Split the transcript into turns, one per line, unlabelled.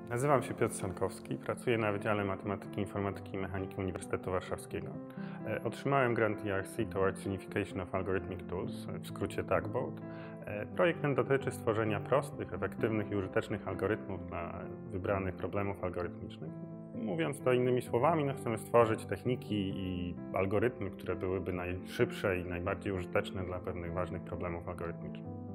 Nazywam się Piotr Sankowski, pracuję na Wydziale Matematyki, Informatyki i Mechaniki Uniwersytetu Warszawskiego. Otrzymałem grant ERC Towards Unification of Algorithmic Tools, w skrócie Tugboat. Projekt ten dotyczy stworzenia prostych, efektywnych i użytecznych algorytmów dla wybranych problemów algorytmicznych. Mówiąc to innymi słowami, chcemy stworzyć techniki i algorytmy, które byłyby najszybsze i najbardziej użyteczne dla pewnych ważnych problemów algorytmicznych.